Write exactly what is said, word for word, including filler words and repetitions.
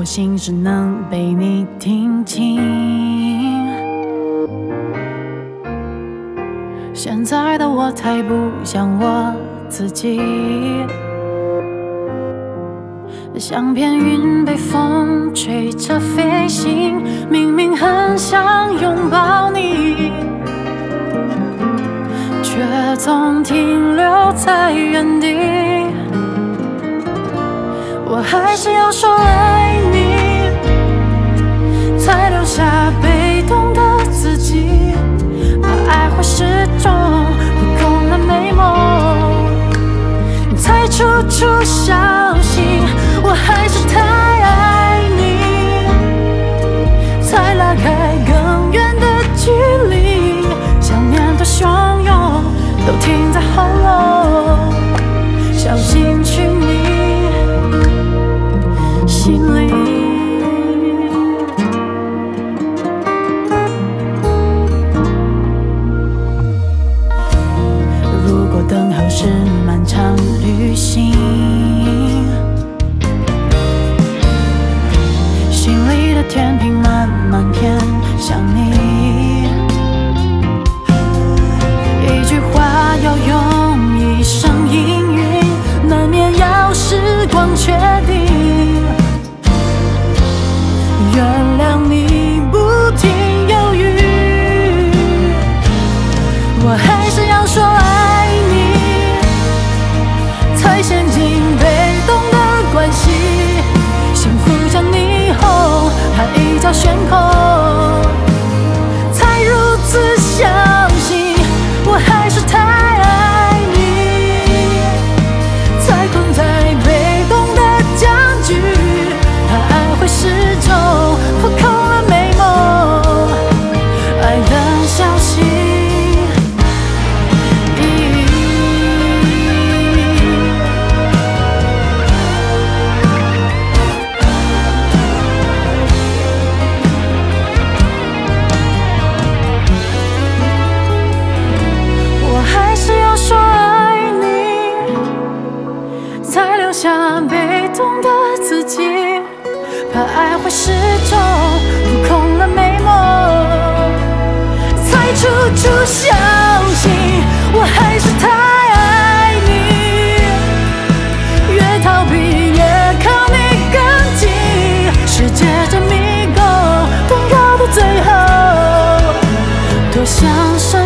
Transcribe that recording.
心事能被你听清。现在的我太不像我自己，像片云被风吹着飞行，明明很想拥抱你，却总停留在原地。我还是要说爱你，才留下被动的自己，怕爱会失重，扑空了美梦，才处处小心。我还是太爱你，才拉开更远的距离，想念的汹涌都停在喉咙，小心去你心里。如果等候是漫长旅行，心里的天平慢慢偏向你，一句话要用一生应允，难免要时光确定。原谅你不停犹豫，我还是要说爱你，才陷进被动的关系，幸福将霓虹还一脚悬空，才如此相信。我还是太爱你，才困在被动的僵局，怕爱会失重，扑空了美梦，爱的消息。我还是要说爱你，才留下被动的自己，怕爱会失重，扑空了美梦，才处处小心。我还是太爱你，越逃避越靠你更近，世界这迷宫，更高的最后，多想。